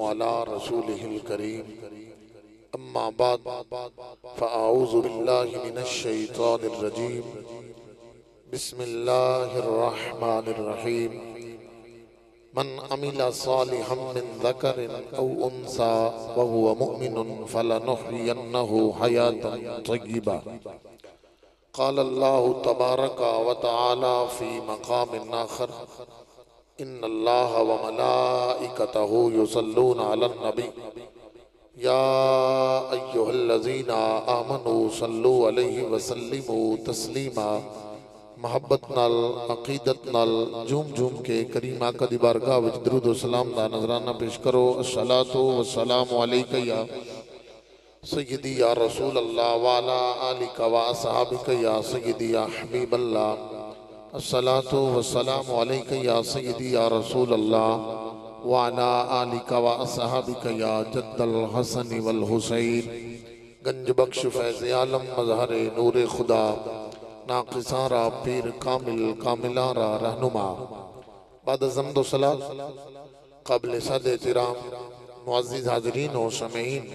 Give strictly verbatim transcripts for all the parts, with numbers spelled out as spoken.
على رسوله الكريم اما بعد فاعوذ بالله من الشيطان الرجيم بسم الله الرحمن الرحيم من عمل صالحا من ذكر او انثى وهو مؤمن فلنحيينه حياة طيبة قال الله تبارك وتعالى في مقام آخر ان اللہ وملائکتہ یصلون علی النبی یا ایہا الذین آمنوا صلوا علیہ وسلموا تسلیما محبت نال عقیدت نال جھوم جھوم کے کریم آقا دی بارگاہ وچ درود و سلام دا نظرانہ پیش کرو الصلاۃ والسلام علیک یا سیدی یا رسول اللہ وعلا آلک و اصحابک یا سیدی یا حبیب اللہ الصلاۃ والسلام علیک یا سیدی یا رسول اللہ وعلا آلک و اصحابک یا جد الحسن والحسین گنج بخش فیض عالم مظہر نور خدا ناقصارا پیر کامل کاملارا رہنما بعد زمد و صلاة قبل صد احترام معزز حاضرین و سمعین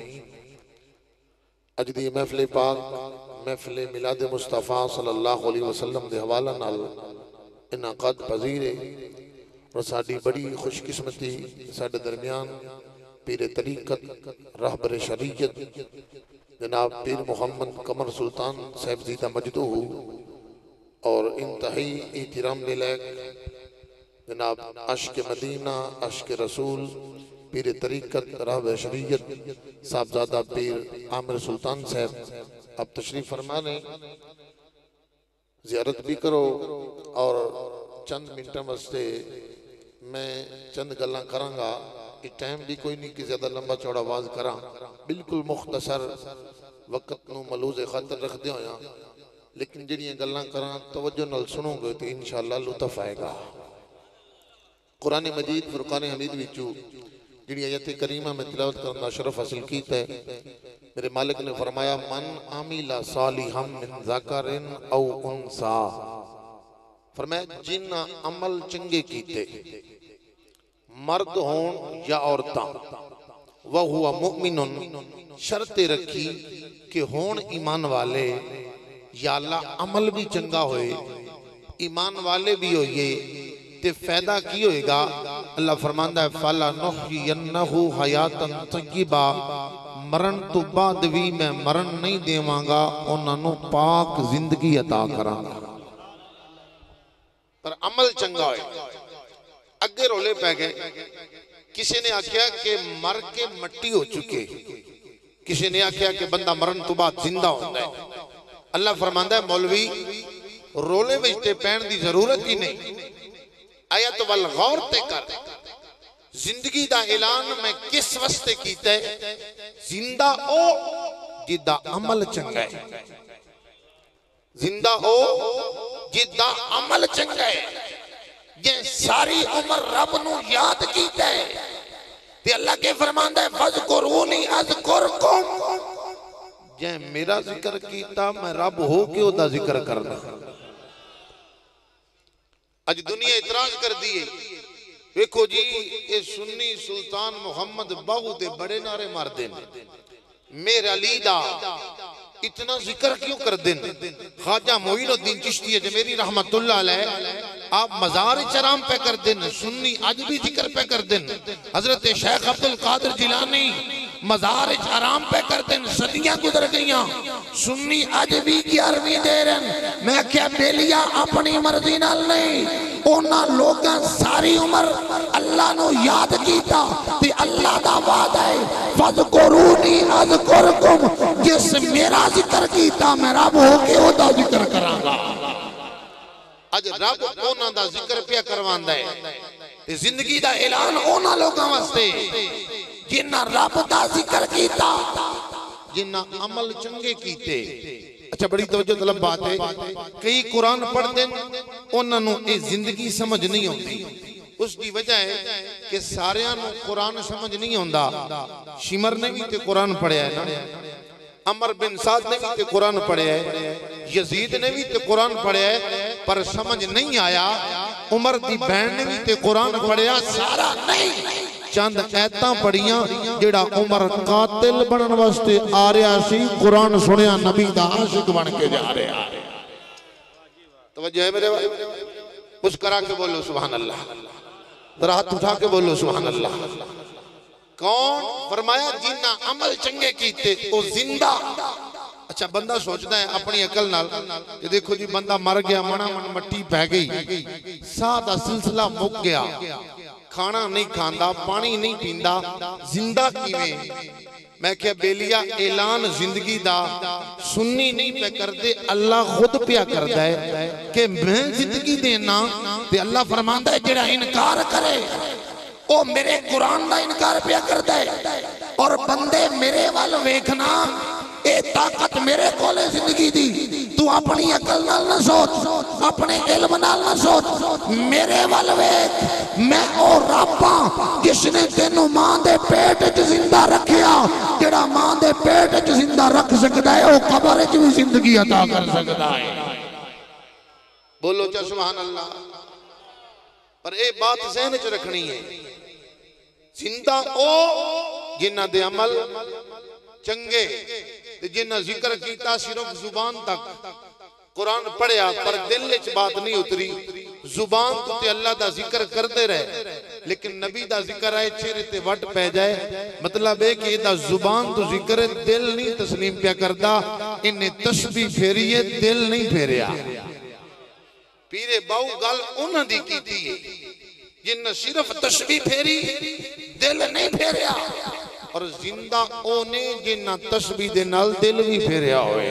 اجدی محفل پاک محفل میلاد مصطفیٰ صلی اللہ علیہ وسلم دے حوالہ نال انعقاد پذیر اور ساڑی بڑی خوش قسمتی ساڑے درمیان پیر طریقت رہبر شریعت جناب پیر محمد قمر سلطان صاحب زیدہ مجدو اور انتہائی احترام لے لائق جناب عشق مدینہ عشق رسول پیر طریقت رہبر شریعت صاحبزادہ پیر عامر سلطان صاحب اب تشریف فرمانے زیارت بھی کرو اور چند منٹوں واسطے میں چند گلاں کراں گا یہ ٹائم بھی کوئی نہیں کہ زیادہ لمبا چوڑا آواز کراں بالکل مختصر وقت نو ملوز خاطر رکھ دیا ہویا لیکن جڑیاں گلاں کراں توجہ نال سنو گے تو انشاءاللہ لطف آئے گا قرآن مجید فرقان حمید وچو جڑی آیت کریمہ میں تلاوت کرنا شرف حاصل کیتا ہے میرے مالک نے فرمایا من عمل صالحا من ذکر او انثى فرمایا جن عمل چنگے کیتے مرد ہون یا عورتاں وہو مؤمن شرط رکھی کہ ہون ایمان والے یا اللہ عمل بھی چنگا ہوئے ایمان والے بھی ہوئے تے فیدہ کی ہوئے گا اللہ فرماندہ ہے فَلَنُحْيِيَنَّهُ حَيَاتًا طَيِّبًا مرن تو بعد بھی میں مرن نہیں دیواں گا انہوں پاک زندگی عطا کراں گا پر عمل چنگا ہوئے اگر رولے پہ گئے کسی نے آکھیا کہ مر کے مٹی ہو چکے کسی نے آکھیا کہ بندہ مرن تو بعد زندہ ہوتا ہے اللہ فرماندہ ہے مولوی رولے بجتے پین دی ضرورت ہی نہیں آیت والغور تے کر زندگی دا اعلان میں کس واسطے کیتا ہے زندہ او جدہ عمل چنگا ہے زندہ او جدہ عمل چنگا ہے یہ ساری عمر رب نو یاد کیتا ہے تے اللہ کے فرماندہ ہے فَذْكُرُونِي أَذْكُرْكُمْ یہ میرا ذکر کیتا میں رب ہو کے او دا ذکر کرنا آج دنیا اعتراض کر دیئے ویکھو جی اے سنی سلطان محمد باہو دے بڑے نعرے مار دیں میرا لیدہ اتنا ذکر کیوں کر دیں خواجہ معین الدین چشتی ہے جو میری رحمت اللہ علیہ آپ مزار چرام پہ کر دیں سنی آج بھی ذکر پہ کر دیں حضرت شیخ عبدالقادر جیلانی مزار چرام پہ کر دیں صدیاں گزر گئیاں سنی آج بھی گیارہویں دے رہے میں کیا بیلیا اپنی مرضی نال نہیں اونا لوگاں ساری عمر اللہ نو یاد کیتا تے اللہ دا وعدہ ہے فَذْكُرُونِي أَذْكُرْكُمْ جس میرا ذکر کیتا میں رب ہو کے او دا ذکر کراں گا اج رب اونا دا ذکر پیا کرواندہ ہے زندگی دا اعلان اونا لوگاں واسطے جنہ رب دا ذکر کیتا جنہ عمل چنگے کیتے اچھا بڑی توجہ طلب بات ہے کئی قرآن پڑھ دیں انہوں نے اے زندگی سمجھ نہیں ہوتی اس کی وجہ ہے کہ ساریاں نو قرآن سمجھ نہیں ہوندا شمر نے بھی تے قرآن پڑھیا ہے نا عمر بن سعد نے بھی تے قرآن پڑھیا ہے یزید نے بھی تے قرآن پڑھیا ہے پر سمجھ نہیں آیا عمر دی بہن نے بھی تے قرآن پڑھیا سارا نہیں چند ایتاں پڑھیاں جڑا عمر قاتل بنن واسطے آ رہا سی قرآن سنیا نبی دا عاشق بن کے جا رہا ہے توجہ ہے میرے بھائی مسکرا کے بولو سبحان اللہ ذرا ہاتھ اٹھا کے بولو سبحان اللہ کون فرمایا جنہ عمل چنگے کیتے او زندہ اچھا بندہ سوچتا ہے اپنی عقل نال کہ دیکھو جی بندہ مر گیا منا من مٹی پہ گئی سادہ سلسلہ مک گیا کھانا نہیں کھاندا پانی نہیں پیندا زندہ کیویں میں کہا بیلیا اعلان زندگی دا سننی نہیں پہ کر دے اللہ خود پیا کر دے کہ میں زندگی دینا تے اللہ فرماندہ ہے جڑا انکار کرے او میرے قرآن دا انکار پیا کر دے اور بندے میرے وال ویکھنا اے طاقت میرے کولے زندگی دی تو اپنی عقل نال نہ سوچ اپنے علم نال نہ سوچ میرے وال ویکھ میں او رباں جس نے تینوں ماں دے پیٹ وچ زندہ رکھیا جڑا ماں دے پیٹ وچ زندہ رکھ سکدا ہے او قبر وچ بھی زندگی عطا کر سکدا ہے بولو چا سبحان اللہ پر اے بات ذہن وچ رکھنی ہے زندہ او جنہ دے عمل چنگے جنہ ذکر کیتا صرف زبان تک قرآن پڑھیا پر دل وچ بات نہیں اتری زبان تو تے اللہ دا ذکر کرتے رہے لیکن نبی دا ذکر آئے چہرے تے وٹ پہ جائے مطلب ہے کہ دا زبان تو ذکر دل نہیں تسلیم پیا کردا انہیں تسبیح پھیریے دل نہیں پھیریا پیرے باؤ گل انہاں دی کیتی ہے جنہ صرف تسبیح پھیری دل نہیں پھیریا اور زندہ اونے جنہ تسبیح دے نال دل بھی پھیریا ہوئے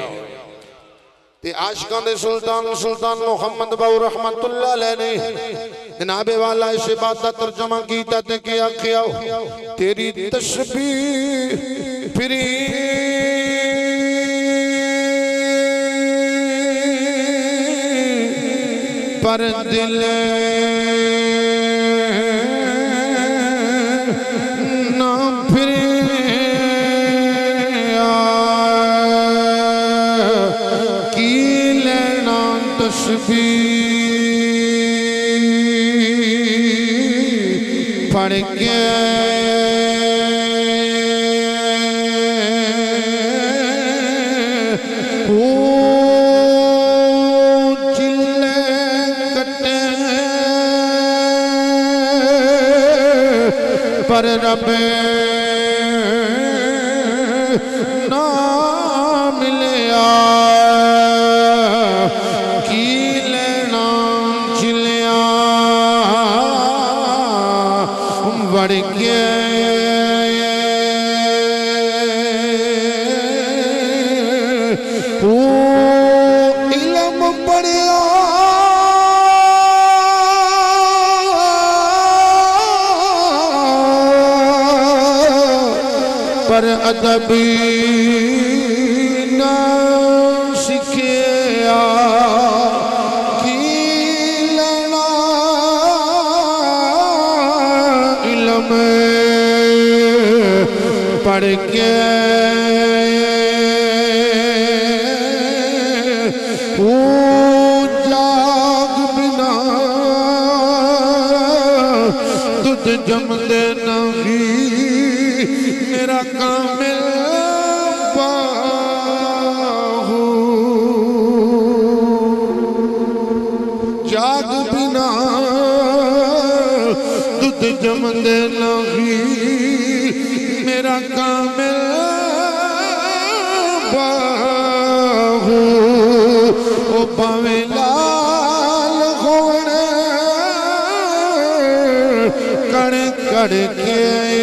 تے عاشقان دے سلطان سلطان محمد باو رحمت اللہ علیہ نے جناب والا اس بات دا ترجمہ کیتا تے کیا کیا تیری تسبیح پھری پر دل پڑھ کے چلے کٹے پر رب نہ ملیا بڑھ کے وہ علم پڑھیا پر ادب نہ سکھیا پڑھ کے وہ جاگ بنا دودھ جم دے نہیں میرا کامل باہو جاگ بنا دودھ جم دے نہیں میرا کامل باہو او پاویں لال ہونے کڑ کڑ کے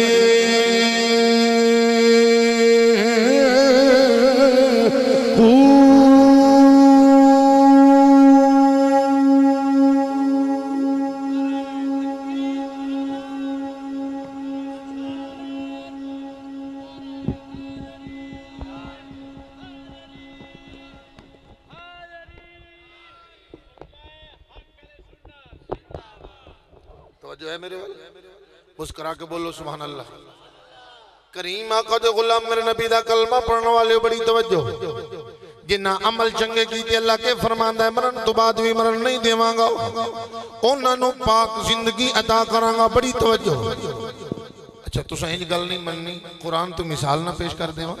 توجہ ہے میرے مسکرا کے بولو سبحان اللہ کریم آقا دے غلام میرے نبی دا کلمہ پڑھنے والے بڑی توجہ جنہ عمل چنگے کیتے اللہ کے فرماندہ ہے مرن تو بعد بھی مرن نہیں دیواں گا انہوں نے پاک زندگی عطا کرانگا بڑی توجہ اچھا تسا انج گل نہیں مننی قرآن تو مثال نہ پیش کر دے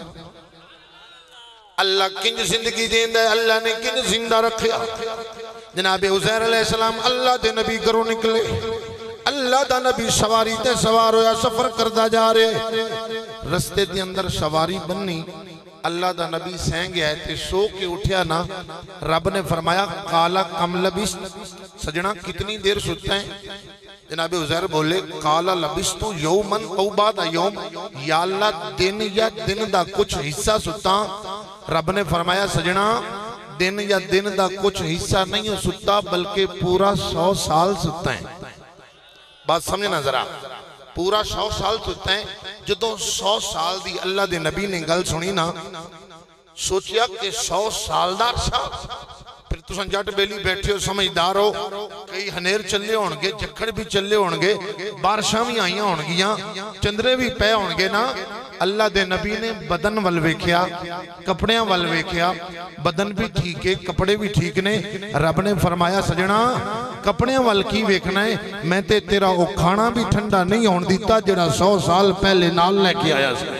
اللہ کنج زندگی دیندہ ہے اللہ نے کنج زندہ رکھیا جناب عزیر علیہ السلام اللہ دے نبی گھروں نکلے اللہ دا نبی سواری تے سوار ہویا سفر کردہ جا رہے رستے دے اندر سواری بننی اللہ دا نبی سینگ ہے تے سو کے اٹھیا نا رب نے فرمایا قالا کم لبس سجنہ کتنی دیر ستا ہے جناب عزیر بولے قالا لبستو یومن او بعد یوم یا اللہ دن یا دن دا کچھ حصہ ستا رب نے فرمایا سجنہ دن یا دن دا کچھ حصہ نہیں ستا بلکہ پورا سو سال ستا ہے بات سمجھنا ذرا پورا سو سال ستا ہے جدوں سو سال دی اللہ دے نبی نے گل سنی نا سوچیا کہ سو سال دار سا پھر تو سنجھٹ بیلی بیٹھے ہو سمجھدار ہو کئی ہنیر چلے ہونگے جکھڑ بھی چلے ہونگے بارشاں بھی آئیاں ہونگیاں چندرے بھی پہ ہونگے نا اللہ دے نبی نے بدن والوے کیا کپڑیاں والوے کیا بدن بھی ٹھیک ہے کپڑے بھی ٹھیک نے رب نے فرمایا سجنا کپڑیاں وال کی ویکھنا ہے میں تے تیرا وہ کھانا بھی ٹھنڈا نہیں ہون دیتا جڑا سو سال پہلے نال لے کے آیا سے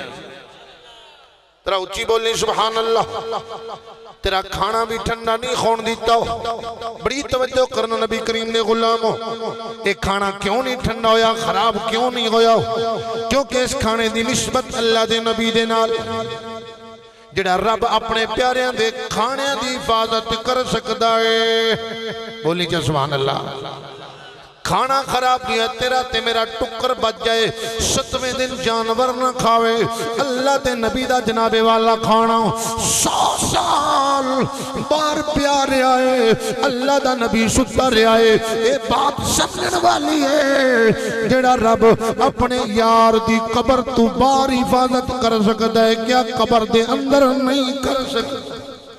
تیرا اچھی بولنی سبحان اللہ تیرا کھانا بھی ٹھنڈا نہیں خون دیتا ہو بڑی توجہ کرنا نبی کریم نے غلام ہو ایک کھانا کیوں نہیں ٹھنڈا ہویا خراب کیوں نہیں ہویا کیونکہ اس کھانے دی نسبت اللہ دے نبی دے نال جڑا رب اپنے پیاریاں دے کھانے دی حفاظت کر سکتا ہے بولی جا سبحان اللہ کھانا خراب کیا تیرا تے میرا ٹکر بچ جائے ستویں دن جانور نہ کھاوے اللہ تے نبی دا جناب والا کھانا سو سال بار پیارے آئے اللہ دا نبی ستا رہے آئے اے بات سمجھن والی ہے جڑا رب اپنے یار دی قبر تو بار حفاظت کر سکتا ہے کیا قبر دے اندر نہیں کر سکتا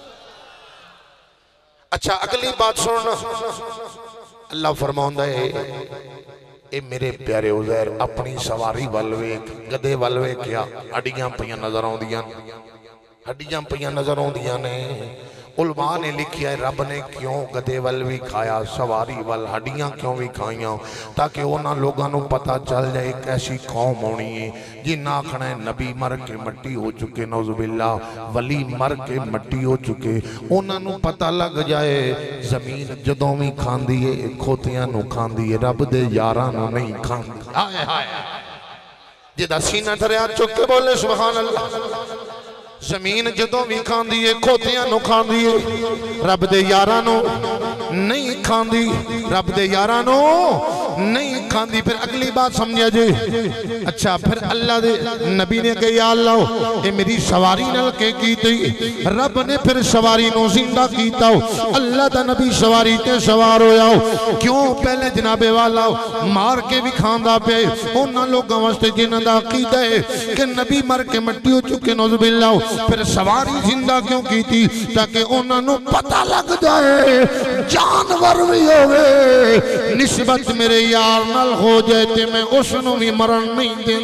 اچھا اگلی بات سننا اللہ فرماؤں ہے اے میرے پیارے عزیر اپنی سواری والوے گدے والوے کیا ہڈیاں پہیاں نظر آؤں دیاں ہڈیاں پہیاں نظر آؤں دیاں نے علماء نے لکھیا ہے رب نے کیوں گدے والوی کھایا سواری وال ہڈیاں کیوں بھی کھائیاں تاکہ اونا لوگاں نو پتا چل جائے ایک ایسی قوم ہونی ہے جن آکھنا ہے نبی مر کے مٹی ہو چکے نعوذ باللہ ولی مر کے مٹی ہو چکے اونا نو پتا لگ جائے زمین جدوں میں کھان دیئے کھوتیاں نو کھان دیئے رب دے یاراں نو نہیں کھان دیئے آئے آئے جدہ سینہ تھریا چکے بولے سبحان اللہ زمین جدوں بھی کھان دیئے کھوتیاں نو کھان دیئے رب دے یارانو نہیں کھان دی رب دے یارانو نہیں کھان دی پھر اگلی بات سمجھا جے اچھا پھر اللہ دے نبی نے کہا یا اللہ اے میری سواری نل کے کی تھی رب نے پھر سواری نو زندہ کیتا ہو اللہ دا نبی سواری تے سوار ہو جاؤ کیوں پہلے جناب والا مار کے بھی کھان دا پہ انہاں لوگاں واسطے جنہاں دا عقیدہ ہے کہ نبی مر کے مٹی ہو چکے نعوذ باللہ پھر سواری زندہ کیوں کی تھی تاکہ انہوں نے پتہ لگ جائے جانور بھی ہوئے نسبت میرے یار نال ہو جائے تے میں اس نو بھی مرن نہیں دیں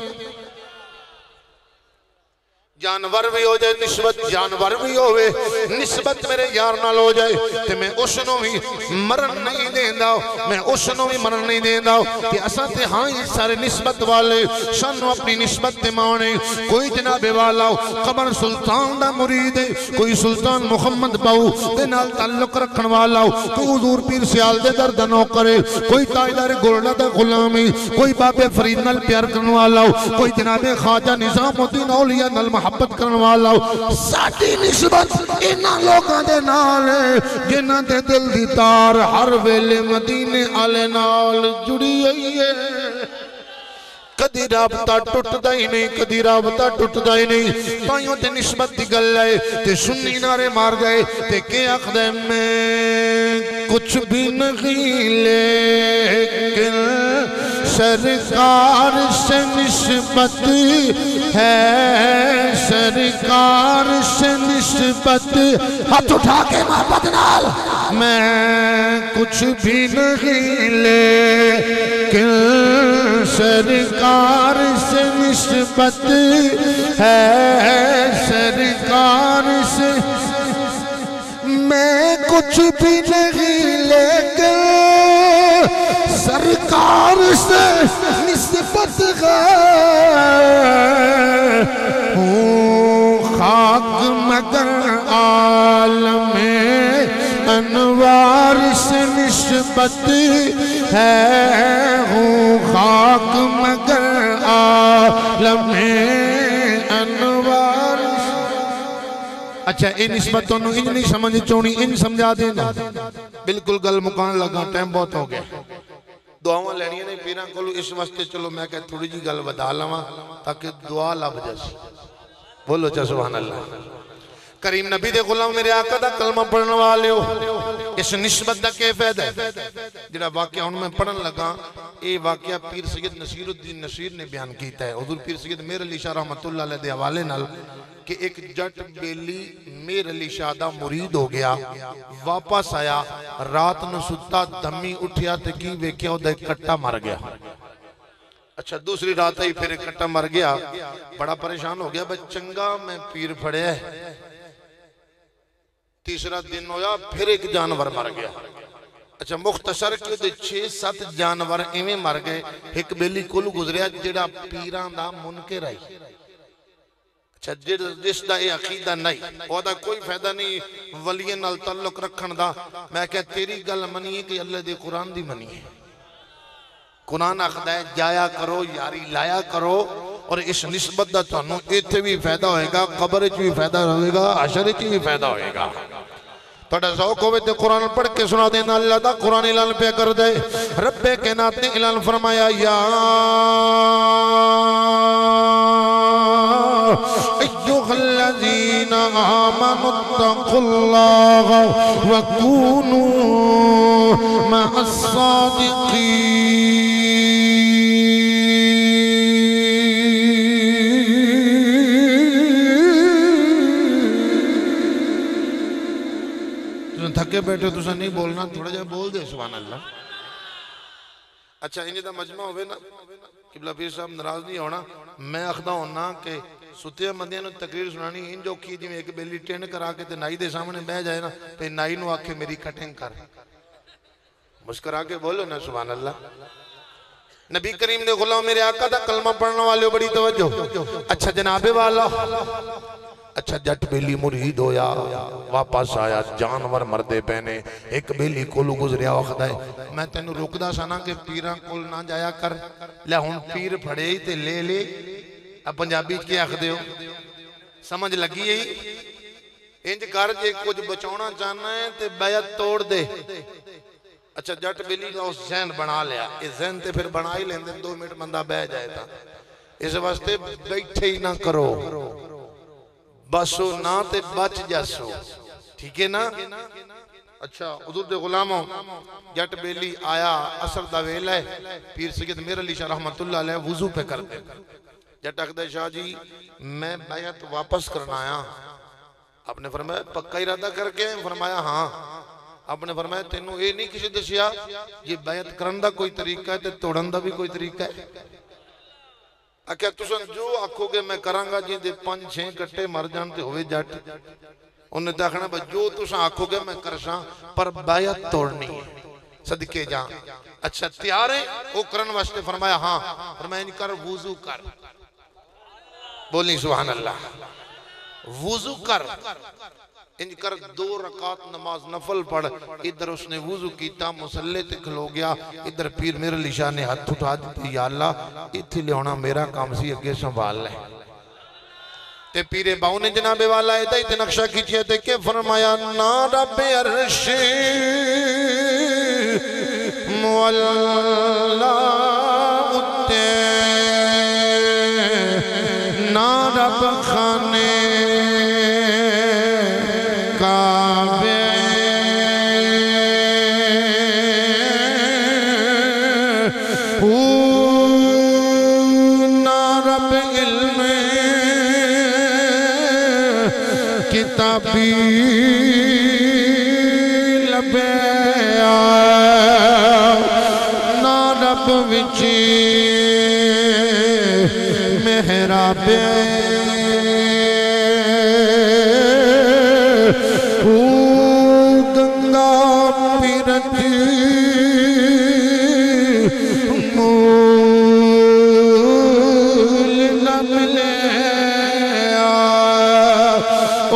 جانور بھی ہو جائے نسبت جانور بھی ہوئے نسبت میرے یار نال ہو جائے تے میں اس نو بھی مرن نہیں دیں داؤ میں اس نو بھی مرن نہیں دیں داؤ کہ اساں تے ہاں یہ سارے نسبت والے سانو اپنی نسبت تے مانے کوئی جناب والا قمر سلطان دا مرید ہے کوئی سلطان محمد باؤ دے نال تعلق رکھن والا کوئی حضور پیر سیال دے دردنوں کرے کوئی تائیدار گولڈا دا غلامی کوئی باب فرید نال پیار کرن والا کوئی جناب خواجہ نظام الدین اولیاء نال محبت کرن والا ساڈی نسبت انہاں لوگاں دے نال جنہاں دے دل دی تار ہر ویلے مدینے والے نال جڑی ہوئی ہے کدی رابطہ ٹوٹدا ہی نہیں کدی رابطہ ٹوٹدا ہی نہیں تائیوں تے نسبت دی گل ہے تے سنی نعرے مار گئے تے کہ آخدے میں کچھ بھی نہیں لیکن سرکار سے نسبت ہے سرکار سے نسبت ہاتھ اٹھا کے محبت نال میں کچھ بھی نہیں لیکن سرکار سے نسبت ہے سرکار سے میں کچھ بھی نہیں لیکن سرکار سے نسبت نسبت ہے ہوں خاک مگر عالم انوار سے نسبت ہے ہوں خاک مگر عالم انوار سے. اچھا اے نسبت تو انج نہیں سمجھ چونی انج سمجھا دینا بالکل گل مکان لگا ٹائم بہت ہو گیا دعاواں لینی نہیں پیران کولو اس واسطے چلو میں کہ تھوڑی جی گل بتا لواں تاکہ دعا لب جیسی بولو چا سبحان اللہ کریم نبی دے غلام میرے آقا دا کلمہ پڑھنے والے ہو اس نسبت دا کے فیدہ ہے جڑا واقعہ ان میں پڑھن لگا اے واقعہ پیر سید نصیر الدین نصیر نے بیان کیتا ہے حضور پیر سید میر علی شاہ رحمت اللہ علیہ دے حوالے نال کہ ایک جٹ بیلی میر علی شاہ دا مرید ہو گیا واپس آیا رات نو ستا دمی اٹھیا تے کی ویکیا ہو دا ایک کٹا مر گیا اچھا دوسری رات ہی پھر ایک کٹا مر گیا بڑا پریشان ہو گیا بھئی چنگا میں پیر پھڑے ہے تیسرا دن ہویا پھر ایک جانور مر گیا اچھا مختصر کیوں دے چھے سات جانور ایمیں مر گئے ایک بیلی کل گزریا جڑا پیران دا منکر آئی اچھا جس دا اے عقیدہ نہیں وہ دا کوئی فائدہ نہیں ولی نال تعلق رکھن دا میں کہ تیری گل منی ہے کہ اللہ دے قرآن دی منی ہے قرآن اخدہ ہے جایا کرو یاری لایا کرو اور اس نسبت دا تانوں ایتھے بھی فائدہ ہوئے گا قبر چ بھی فائدہ ہوئے گا حشر چ بھی فائدہ ہوئے گا تھوڑا ذوق ہوئے تے قرآن پڑھ کے سنا دینا اللہ دا قرآن اعلان پہ کر دے رب کائنات نے اعلان فرمایا یا ایھا الذین آمنوا اتقوا اللہ وکونوا مع الصادقین تھکے بیٹھے تو سا نہیں بولنا تھوڑا جائے بول دے سبحان اللہ اچھا انہیں دا مجمع ہوئے نا قبلہ پیر صاحب نراض نہیں ہونا میں اخدہ ہونا کہ ستیہ مندیاں نے تقریر سنانی ان جو کی جی میں ایک بیلی ٹینڈ کرا کے تے نائی دے سامنے بہ جائے نا تے نائی نو آکھے میری کٹنگ کر مسکرا کے بولو نا سبحان اللہ نبی کریم دے غلام میرے آقا دا کلمہ پڑھنے والے بڑی توجہ اچھا جناب والا اچھا جٹ بیلی مرید ہویا واپس آیا جانور مردے پہنے ایک بیلی کولو گزریا وقت ہے میں تینو رک دا سانا کہ پیران کول نہ جایا کر لے ہون پیر پھڑے ہی تے لے لے اب پنجابی کیا اخ دے ہو سمجھ لگی ہے انج کر جے کچھ بچونا چاہنا ہے تے بیعت توڑ دے اچھا جٹ بیلی کا اس ذہن بنا لیا اس ذہن تے پھر بنا ہی لیں دے دو منٹ مندہ بہ جائے تھا اس واسطے بیٹھے ہی نہ کرو بسو نہ تے بچ جاسو ٹھیک ہے نا اچھا حضور دے غلاموں جٹ بیلی آیا اثر دا ویل ہے پیر سید میر علی شاہ رحمت اللہ علیہ وضو پہ کر دے جٹ اقدہ شاہ جی میں بیعت واپس کرنا آیا آپ نے فرمایا پکا ارادہ کر کے فرمایا ہاں آپ نے فرمایا تینوں اے نہیں کسی دسیا یہ بیعت کرن دا کوئی طریقہ ہے تے توڑن دا بھی کوئی طریقہ ہے اکیا تسن جو آکھو گے میں کرانگا جی دے پانچ چھیں کٹے مر جانتے ہوئے جٹ انہیں داکھنا با جو تسن آکھو گے میں کرساں پر بیعت توڑنی صدقے جان اچھا تیار ہے وہ کرن واسطے فرمایا ہاں فرمایا ان کر وضو کر بولیں سبحان اللہ وضو کر ان کر دو رکعت نماز نفل پڑھ ادھر اس نے وضو کیتا مسلح تے کھلو گیا ادھر پیر میر علی شاہ نے ہاتھ اٹھا دیتی یا اللہ اتھی لے ہونا میرا کام سی اگے سنبھال لے تے پیرے باؤں نے جناب والا ہے تے نقشہ کیجئے تے کہ فرمایا نا رب عرش مولا اتے نا رب خانے کتابی لبے نا رب وچی محراب گنگا پیرتی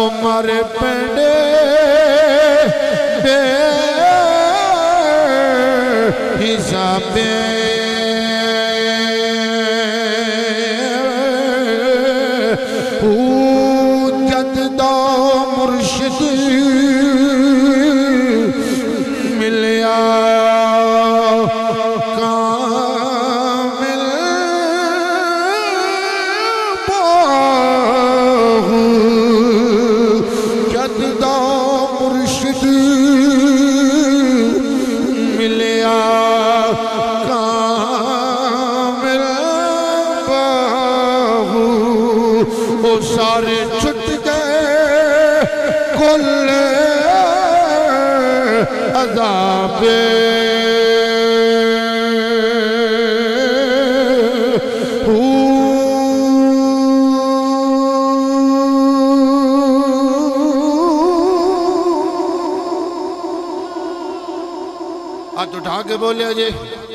مارے پینڈے بے حساب جددا مرشد ملیا کامل باہو جددا مرشد ملیا کامل باہو وہ سارے چھٹ گئے کل عذاب ہاتھ اٹھا کے بولے جی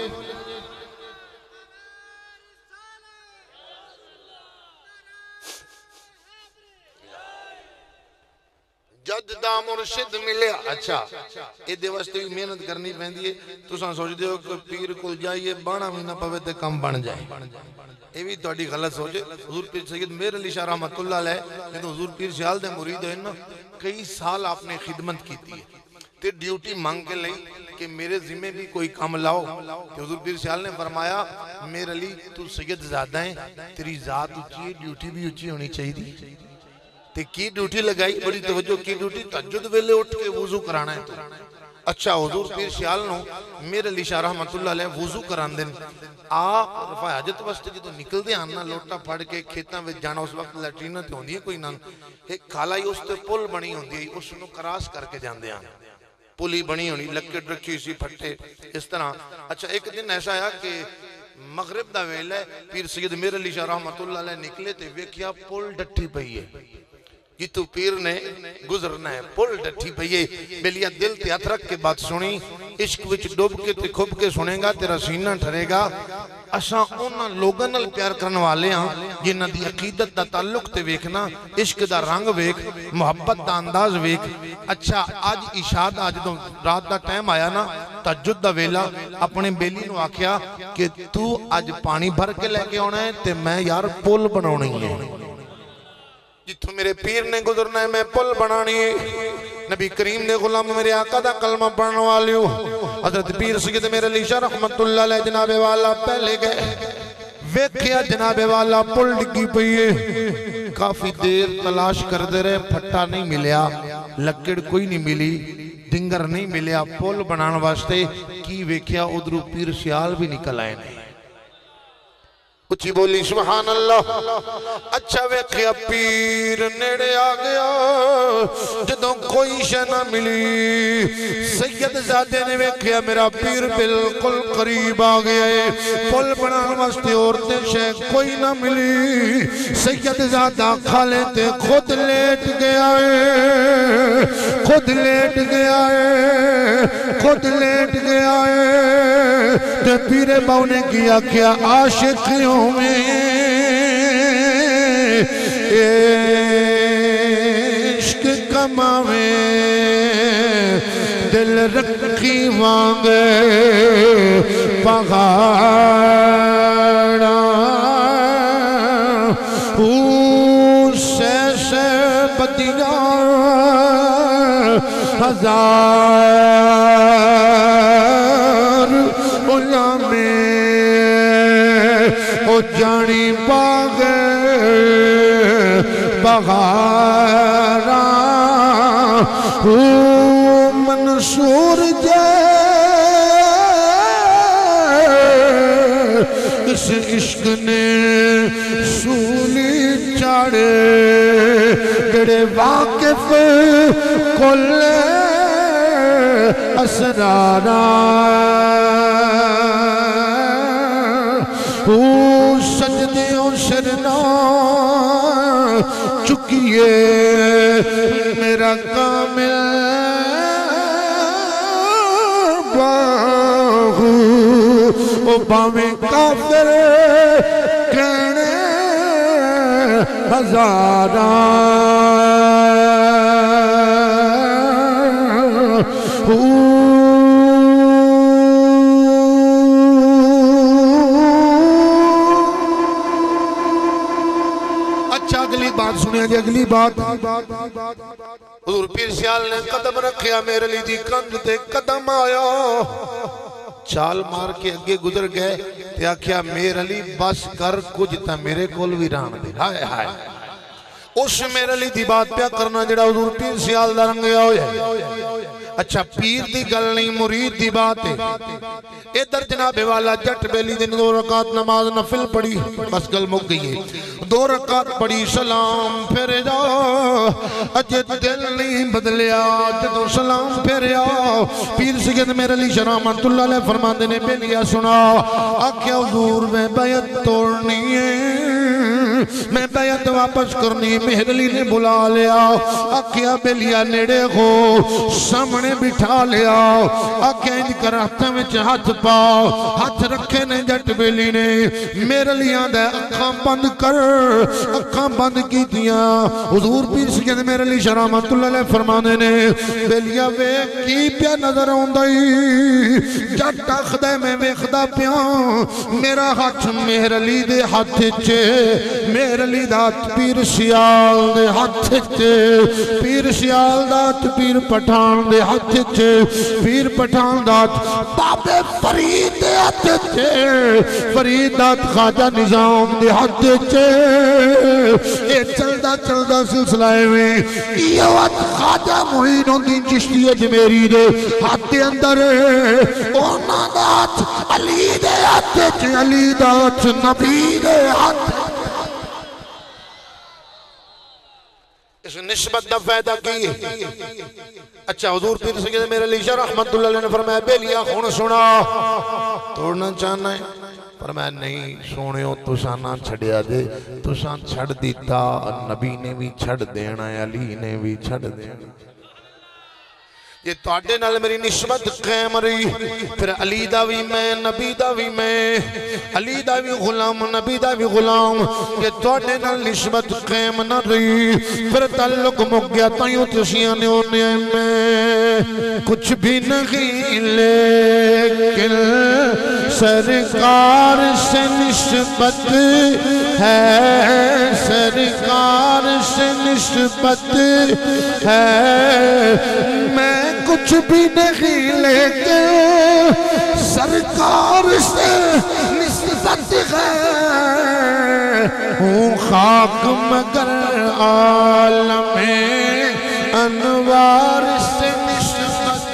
جد دا مرشد ملیا اچھا اے دے واسطے بھی محنت کرنی پہندی ہے تو ساں سوچ دے ہو کہ پیر کو جائیے بانا بھی نہ پوے تے کم بن جائے اے بھی توڑی غلط سوچے حضور پیر سید میر علی شاہ رحمت اللہ علیہ کہ تو حضور پیر سیال دے مرید ہوئے نا کئی سال آپ نے خدمت کی تھی تے ڈیوٹی مانگ کے لئی کہ میرے ذمہ بھی کوئی کام لاؤ کہ حضور پیر سیال نے فرمایا میر علی تو سید زیادہ ہیں تیری ذات اچھی ہے ڈیوٹی بھی اچھی ہونی چاہیے دی تے کی ڈیوٹی لگائی بڑی توجہ کی ڈیوٹی تہجد ویلے اٹھ کے وضو کرانا ہے تو اچھا حضور پیر سیال نو میر علی شاہ رحمت اللہ علیہ وضو کران دن آپ رفع حاجت واسطے جدو نکل دے آنا لوٹا پھڑ کے کھیتاں وچ جانا اس وقت لیٹرین تے ہوندی ہے کوئی نہ ایک کھالا ہی اس تے پل بنی ہوندی ہے اس نو کراس کر کے جاندے آنا پلی بنی ہونی لکڑ رکھی سی پھٹے اس طرح اچھا ایک دن ایسا آیا کہ مغرب دا ویلا ہے پیر سید میر علی شاہ رحمت اللہ علیہ نکلے تے ویکھیا پل ڈٹھی پئی ہے جتو پیر نے گزرنا ہے پل ڈٹھی پئیے بلیا دل تے ہتھ رکھ کے بات سنی عشق وچ ڈوب کے تے کھب کے سنے گا تیرا سینہ ٹھرے گا اساں انہاں لوگاں نال پیار کرن والے ہاں جنہاں دی عقیدت دا تعلق تے ویکھنا عشق دا رنگ ویکھ محبت دا انداز ویکھ اچھا آج عشاء دا جدوں رات دا ٹائم آیا نا تہجد دا ویلا اپنے بیلی نو آکھیا کہ تو اج پانی بھر کے لے کے آنا ہے تے میں یار پل بناونی ہے جتھو میرے پیر نے گزرنا ہے میں پل بنانی ہے نبی کریم نے غلام میرے آقا دا کلمہ پڑھنے والی ہوں حضرت پیر سید میرے علی شاہ رحمت اللہ علیہ جناب والا پہلے گئے ویکھیا جناب والا پل ڈگی پئیے کافی دیر تلاش کر دے رہے پھٹا نہیں ملیا لکڑ کوئی نہیں ملی ڈنگر نہیں ملیا پل بنان واسطے کی ویکھیا ادھرو پیر سیال بھی نکل آئے نہیں اچھی بولی سبحان اللہ اچھا ویکھیا پیر نیڑے آ گیا جدوں کوئی شے نہ ملی سید زادے نے ویکھیا میرا پیر بالکل قریب آ گیا ہے پل بنان واسطے عورتیں شے کوئی نہ ملی سید زادہ کھالے تے خود لیٹ گیا ہے خود لیٹ گیا ہے خود لیٹ گیا ہے تے پیر باؤ نے کیا کیا عاشقیوں میں عشق کماوے دل رکھی مانگے پہاڑا سے سے بدیاں ہزار علماء او جانی باغ بغارا منصور جے اس عشق نے سولی چاڑے جڑے واقف کل اسرارا سجدیوں سرنا چکیے میرا کامل باہو او باویں کافر کہنے ہزاراں اچھا اگلی بات سنیا جی، اگلی بات حضور پیر سیال نے قدم رکھیا میرے علی دی کندھ تے قدم آیا، چال مار کے اگے گزر گئے تے آکھیا میرے علی بس کر کچھ تا میرے کول بھی ران دے. ہائے ہائے اس میرے علی دی بات پیا کرنا جڑا حضور پیر سیال دا رنگیا ہوئے. اچھا پیر دی گل نہیں مرید دی بات ہے. ادھر جناب والا جٹ بیلی دن دو رکعت نماز نفل پڑھی، بس گل مک گئی ہے. دو رکعت پڑھی سلام پھر جا، اجے دل نہیں بدلیا جدو سلام پھر جا. پیر سید میرے علی شاہ رحمت اللہ علیہ فرماندے نے بیلیا سنا، آکھیا حضور میں بیعت توڑنی ہے، میں بیعت واپس کرنی. میرے علی نے بلا لیا، آکھیا بیلیا نیڑے ہو، سامنے بٹھا لیا. آکھیا انج کر ہاتھ وچ ہاتھ پاؤ، ہاتھ رکھے نے جٹ بیلی نے. میرے لیے آدھا اکھاں بند کر، اکھاں بند کی دیا. حضور پیر سید میرے لیے شاہ رحمت اللہ علیہ فرمانے نے بیلیا وے کی پیا نظر آندائی. جٹ آخدے میں ویکھدا پیا میرا ہاتھ میرے علی دے ہاتھ چے، میرے علی دا ہاتھ پیر سیال دے ہاتھ چے، پیر سیال دا ہاتھ پیر پٹھان دے ہاتھ چے، پیر پٹھان دا ہاتھ بابے فرید دے ہاتھ چے، فرید دا ہاتھ خواجہ نظام دے ہاتھ چے. اے چلدا چلدا سلسلہ میں یہ ہاتھ خواجہ معین الدین چشتی اجمیری دے ہاتھ اندر، اونا دا ہاتھ علی دے ہاتھ چے، علی دا ہاتھ نبی دے ہاتھ. اس نسبت دا فائدہ کی ہے. اچھا حضور پیر سید میرے علی شاہ رحمت اللہ علیہ نے فرمایا بیلیا خون سنا توڑنا چاہنا ہے؟ فرمایا نہیں سونیوں تساں نہ چھڑیا دے، تساں چھڑ دیتا نبی نے بھی چھڑ دینا ہے، علی نے بھی چھڑ دینا. یہ تواڈے نال میری نسبت قائم رہی، پھر علی دا بھی میں، نبی دا بھی میں، علی دا بھی غلام، نبی دا بھی غلام. یہ تواڈے نال نسبت قائم نہ رہی، پھر تعلق مک گیا. تائیوں تسیاں نے ہونے میں کچھ بھی نہیں لیکن سرکار سے نسبت ہے، سرکار سے نسبت ہے. میں کچھ بھی نہیں لیکن سرکار سے نسبت ہے. ہوں خاک مگر عالم انوار سے نسبت.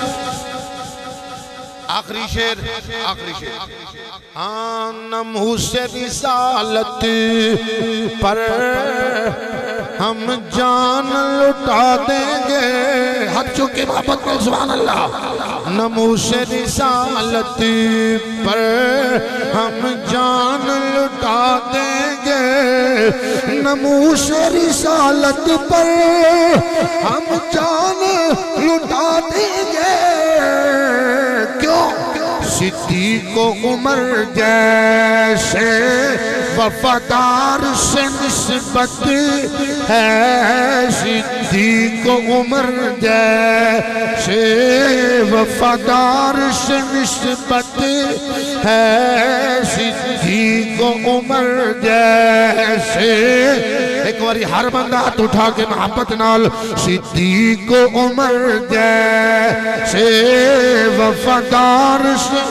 آخری شعر، آخری شعر. ہاں نمو سے رسالت پر ہم جان لٹا دیں گے، حد چکے محبت میں سبحان اللہ. نمو سے رسالت پر ہم جان لٹا دیں گے، نمو سے رسالت پر ہم جان لٹا دیں گے. کیوں؟ صدیق و عمر جیسے وفادار سے نسبت ہے، صدیق و عمر جیسے وفادار سے نسبت ہے، صدیق و عمر جیسے. ایک باری ہر بندہ ہاتھ اٹھا کے محبت نال صدیق و عمر جیسے وفادار سے.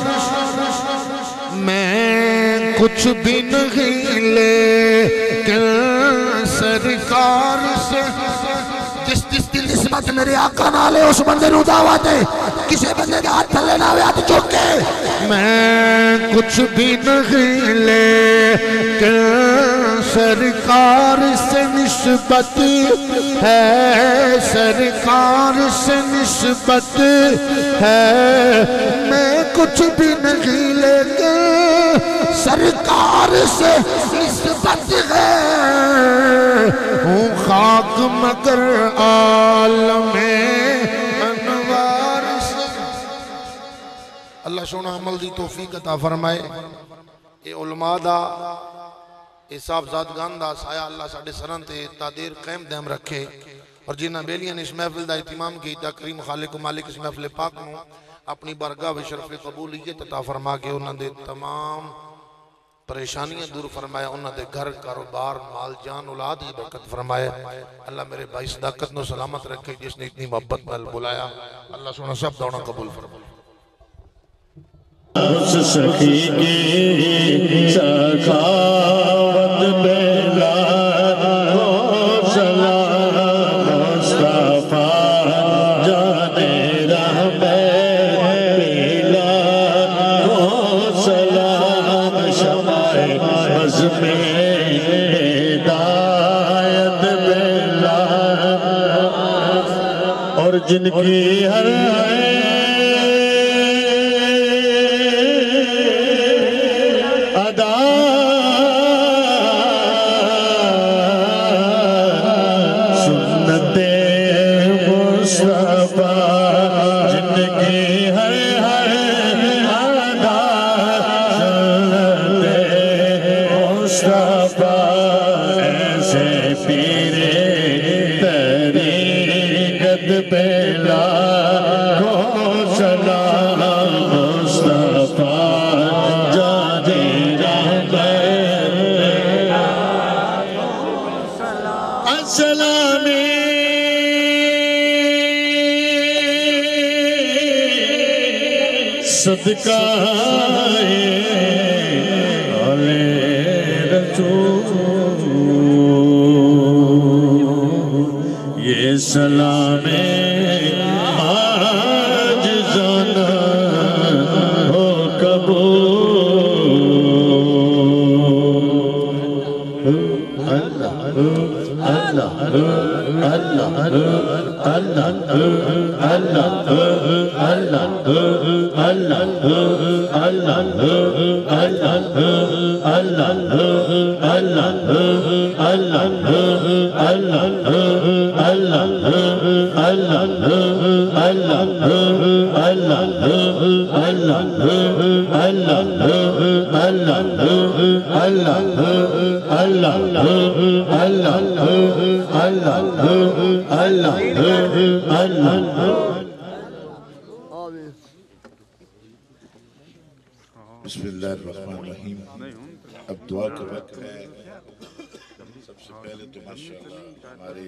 میں کچھ بھی نہیں لیکن سرکار سے. جس جس دل نسبت میرے آقا نالے اس بندے نو دعوت ہے، کسے بندے کا ہاتھ تھلے نہ ہوئے ہاتھ چوک کے. میں کچھ بھی نہیں لیکن سرکار سے نسبت ہے، سرکار سے نسبت ہے. میں کچھ بھی نہیں لیکن سرکار سے نسبت ہے. ہوں خاک مگر عالم انوار سے. اللہ سونا عمل دی توفیق عطا فرمائے. اے علماء دا، اے صاحبزادگان دا سایہ اللہ ساڑھے سرن تے تادیر قائم دیم رکھے. اور جنہ بیلیاں نے اس محفل دا اہتمام کیتا کریم خالق و مالک اس محفل پاک نو اپنی بارگاہ و شرف قبولیت عطا فرما کے انہاں دے تمام پریشانیاں دور فرمایا، انہاں دے گھر کاروبار مال جان اولاد کی برکت فرمایا۔ اللہ میرے بھائی صداقت نو سلامت رکھے جس نے اتنی محبت نال بلایا، اللہ سونا سب دونا قبول فرمایا۔ اس سخی کی سخاوت بلا ہو سلام مصطفیٰ جانے رحمت بلا ہو سلام شمع بزم ہدایت بلا اور جن کی ہر صدقہ آل رسول یہ سلام عاجزانہ ہو قبول۔ اللہ اللہ اللہ اللہ اللہ بسم اللہ الرحمن الرحیم۔ اب دعا کا وقت ہے۔ سب سے پہلے تو ماشاءاللہ ہمارے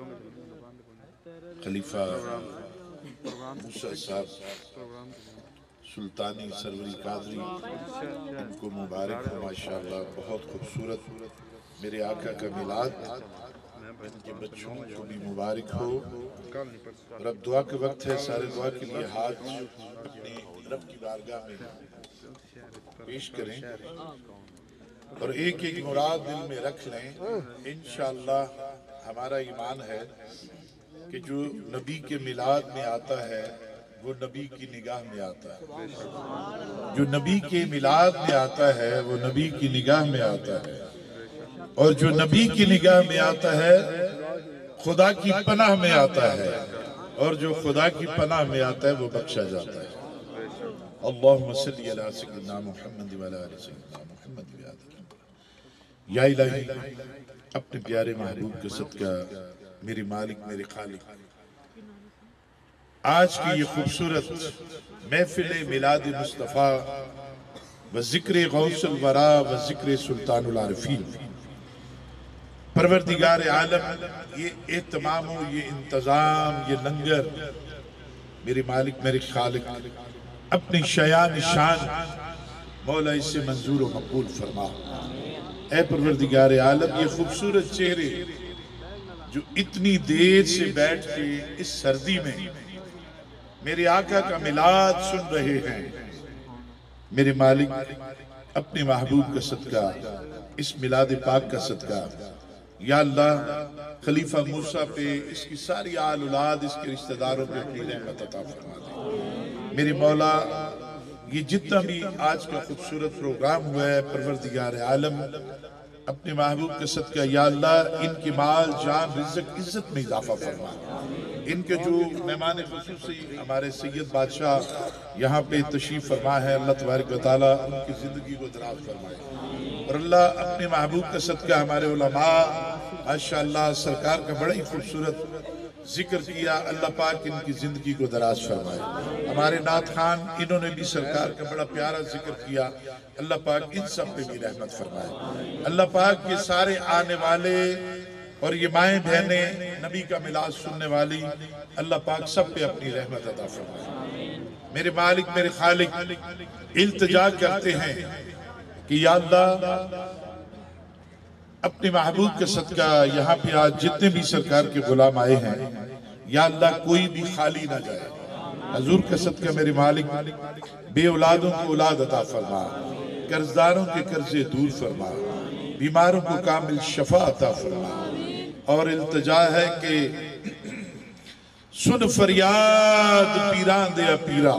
خلیفہ موسیٰ صاحب سلطانی سروری قادری، ان کو مبارک ہو ماشاءاللہ، بہت خوبصورت میرے آقا کا میلاد، ان کے بچوں کو بھی مبارک ہو۔ اور اب دعا کا وقت ہے، سارے دعا کے لیے ہاتھ اپنے رب کی بارگاہ میں پیش کریں اور ایک ایک مراد دل میں رکھ لیں۔ انشاءاللہ ہمارا ایمان ہے کہ جو نبی کے میلاد میں آتا ہے وہ نبی کی نگاہ میں آتا ہے، جو نبی کے میلاد میں آتا ہے وہ نبی کی نگاہ میں آتا ہے، اور جو نبی کی نگاہ میں آتا ہے خدا کی پناہ میں آتا ہے، اور جو خدا کی پناہ میں آتا ہے وہ بخشا جاتا ہے۔ اللہم صلی علی سیدنا محمد وعلی آل سیدنا محمد وعلی آل۔ یا الہی اپنے پیارے محبوب کا صدقہ، میرے مالک میرے خالق، آج کی یہ خوبصورت محفل میلاد مصطفیٰ و ذکر غوث الورا و ذکر سلطان العارفین، پروردگار عالم یہ اہتمام و یہ انتظام یہ لنگر میرے مالک میرے خالق اپنی شیان شان مولا اس سے منظور و مقبول فرما۔ اے پروردگار عالم یہ خوبصورت چہرے جو اتنی دیر سے بیٹھ کے اس سردی میں میرے آقا کا میلاد سن رہے ہیں، میرے مالک اپنے محبوب کا صدقہ، اس میلاد پاک کا صدقہ، یا اللہ خلیفہ موسیٰ پہ، اس کی ساری آل اولاد، اس کے رشتہ داروں پہ اپنی رحمت عطا فرما دے۔ میرے مولا یہ جتنا بھی آج کا خوبصورت پروگرام ہوا ہے، پروردگار عالم اپنے محبوب کا صدقہ یا اللہ ان کی مال جان رزق عزت میں اضافہ فرما۔ ان کے جو مہمان خصوصی ہمارے سید بادشاہ یہاں پہ تشریف فرما ہے، اللہ تبارک و تعالیٰ ان کی زندگی کو دراز فرمائے، اور اللہ اپنے محبوب کا صدقہ ہمارے علماء ماشاءاللہ سرکار کا بڑا ہی خوبصورت ذکر کیا، اللہ پاک ان کی زندگی کو دراز فرمائے۔ ہمارے نعت خان انہوں نے بھی سرکار کا بڑا پیارا ذکر کیا، اللہ پاک ان سب پہ بھی رحمت فرمائے۔ اللہ پاک یہ سارے آنے والے اور یہ مائیں بہنیں نبی کا میلاد سننے والی، اللہ پاک سب پہ اپنی رحمت عطا فرمائے۔ میرے مالک میرے خالق التجا کرتے ہیں کہ یا اللہ اپنے محبوب کے صدقہ یہاں پہ آج جتنے بھی سرکار کے غلام آئے ہیں، یا اللہ کوئی بھی خالی نہ جائے۔ حضور کے صدقہ میرے مالک بے اولادوں کو اولاد عطا فرما، قرضداروں کے قرضے دور فرما، بیماروں کو کامل شفا عطا فرما۔ اور التجا ہے کہ سن فریاد پیران دیا پیرا،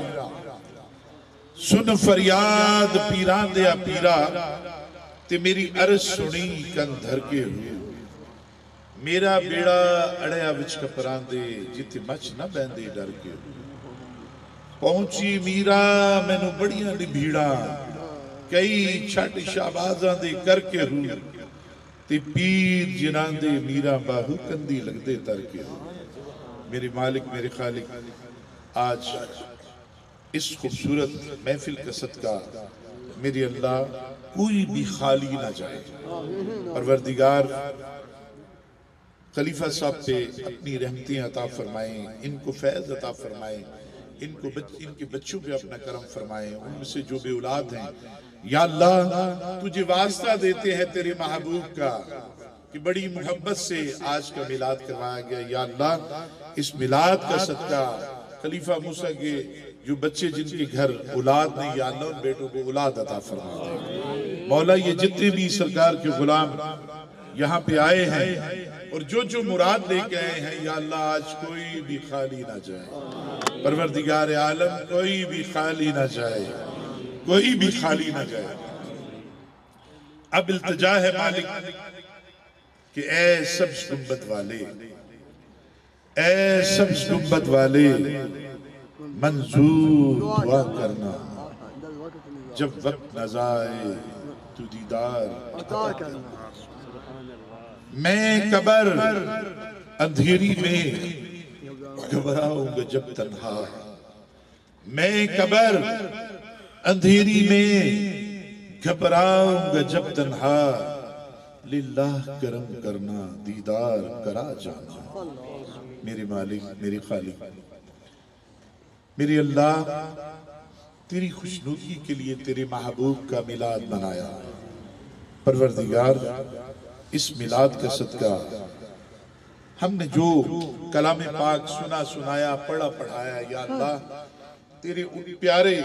سن فریاد پیران دیا پیرا، تے میری عرض سنی کن دھر کے ہوئے، میرا بیڑا اڑیا وچ کپران دے جتے مچ نہ بیندے ڈر کے ہوئے۔ پہنچی میرا مینو بڑیاں دی بھیڑا، کئی چھٹ شابازاں دے کر کے ہوئے، تے پیر جنان دے میرا باہو کندی لگ دے تر کے ہوئے۔ میرے مالک میرے خالق آج اس خوبصورت محفل کا صدقہ میری اللہ کوئی بھی خالی نہ جائے۔ پروردگار خلیفہ صاحب پہ اپنی رحمتیں عطا فرمائیں، ان کو فیض عطا فرمائیں، ان کو بچ ان کے بچوں پہ اپنا کرم فرمائیں، ان میں سے جو بے اولاد ہیں یا اللہ تجھے واسطہ دیتے ہیں تیرے محبوب کا کہ بڑی محبت سے آج کا میلاد کروایا گیا۔ یا اللہ اس میلاد کا صدقہ خلیفہ موسیٰ کے جو بچے جن کے گھر اولاد نہیں، یا اللہ ان بیٹوں کو اولاد عطا فرما دے۔ مولا یہ جتنے بھی سرکار کے غلام یہاں پہ آئے ہیں اور جو جو مراد لے کے آئے ہیں، یا اللہ آج کوئی بھی خالی نہ جائے۔ پروردگار عالم کوئی بھی خالی نہ جائے، کوئی بھی خالی نہ جائے۔ اب التجا ہے مالک کہ اے سبز گنبد والے، اے سبز گنبد والے، منظور دعا کرنا، جب وقت نہ آئے تو دیدار عطا کرنا۔ میں قبر اندھیری میں گھبراؤں گا جب تنہا، میں قبر اندھیری میں گھبراؤں گا جب تنہا، للہ کرم کرنا دیدار کرا جانا۔ میرے مالک میرے خالق میری اللہ تیری خوشنودی کے لیے تیرے محبوب کا میلاد منایا۔ پروردگار اس میلاد کا صدقہ ہم نے جو کلام پاک سنا سنایا پڑھا پڑھایا، یا اللہ تیرے ان پیارے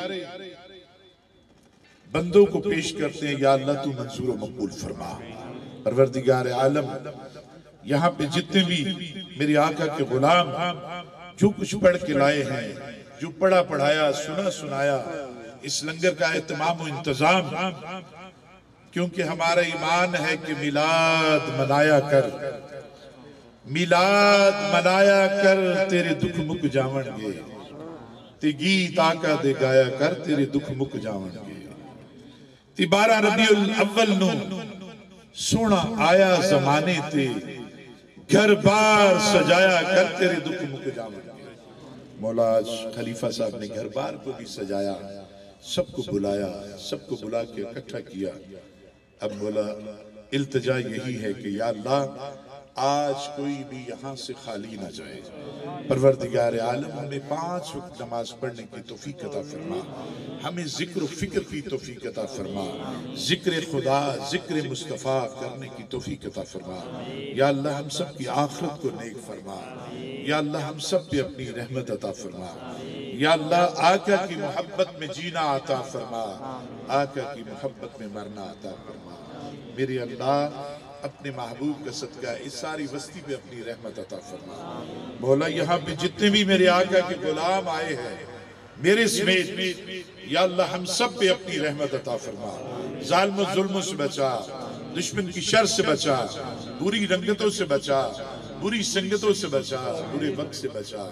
بندوں کو پیش کرتے ہیں، یا اللہ تو منظور و مقبول فرما۔ پروردگار عالم یہاں پہ جتنے بھی میرے آقا کے غلام جو کچھ پڑھ کے لائے ہیں، جو پڑھا پڑھایا سنا سنایا، اس لنگر کا اہتمام و انتظام، کیونکہ ہمارا ایمان ہے کہ میلاد منایا کر، میلاد منایا کر تیرے دکھ مک جاون گے، تے گیت آقا دے گایا کر تیرے دکھ مک جاون گے۔ تی بارہ ربیع الاول نو سونا آیا زمانے تے، گھر بار سجایا کر تیرے دکھ مک جاون گے۔ مولا آج خلیفہ صاحب نے گھر بار کو بھی سجایا، سب کو بلایا، سب کو بلا کے اکٹھا کیا۔ اب مولا التجا یہی ہے کہ یا اللہ آج کوئی بھی یہاں سے خالی نہ جائے۔ پروردگار عالم ہمیں پانچ وقت نماز پڑھنے کی توفیق عطا فرما، ہمیں ذکر و فکر کی توفیق عطا فرما، ذکر خدا ذکر مصطفیٰ کرنے کی توفیق عطا فرما۔ یا اللہ ہم سب کی آخرت کو نیک فرما، یا اللہ ہم سب پہ اپنی رحمت عطا فرما۔ یا اللہ آقا کی محبت میں جینا عطا فرما، آقا کی محبت میں مرنا عطا فرما۔ میرے اللہ اپنے محبوب کا صدقہ اس ساری وسطی پہ اپنی رحمت عطا فرما۔ مولا یہاں پہ جتنے بھی میرے آقا کے غلام آئے ہیں میرے سمیت، یا اللہ ہم سب پہ اپنی رحمت عطا فرما۔ ظالم و ظلموں سے بچا، دشمن کی شر سے بچا، بری رنگتوں سے بچا، بری سنگتوں سے بچا، برے وقت سے بچا۔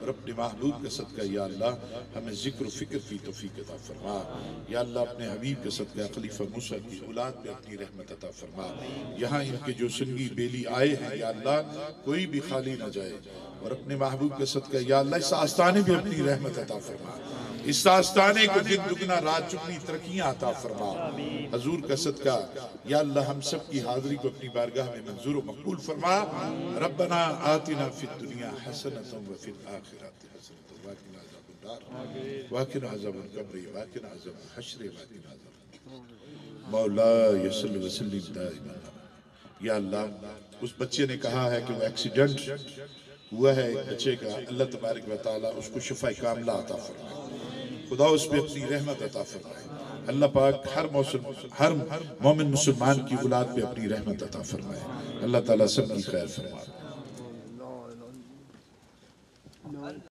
اور اپنے محبوب کا صدقہ یا اللہ ہمیں ذکر و فکر کی توفیق عطا فرما یا اللہ اپنے حبیب کا صدقہ خلیفہ موسیٰ کی اولاد پہ اپنی رحمت عطا فرما یہاں ان کے جو سنگی بیلی آئے ہیں یا اللہ کوئی بھی خالی نہ جائے اور اپنے محبوب کا صدقہ یا اللہ اس آستانے پہ اپنی رحمت عطا فرما اس آستانے کو دن دگنا رات چکنی ترقیاں عطا فرما حضور کا صدقہ یا اللہ ہم سب کی حاضری کو اپنی بارگاہ میں منظور و مقبول فرما ربنا آتنا فی الدنیا حسنۃ وفی الآخرۃ حسنۃ وقنا عذاب النار وقنا عذاب القبر وقنا عذاب الحشر وقنا عذاب مولا صلی وسلم دائما یا اللہ اس بچے نے کہا ہے کہ وہ ایکسیڈنٹ ہوا ہے ایک بچے کا اللہ تبارک و تعالیٰ اس کو شفا کاملہ عطا فرمائے خدا اس پہ اپنی رحمت عطا فرمائے اللہ پاک ہر موسم ہر مومن مسلمان کی اولاد پہ اپنی رحمت عطا فرمائے اللہ تعالیٰ سب کی خیر فرمائے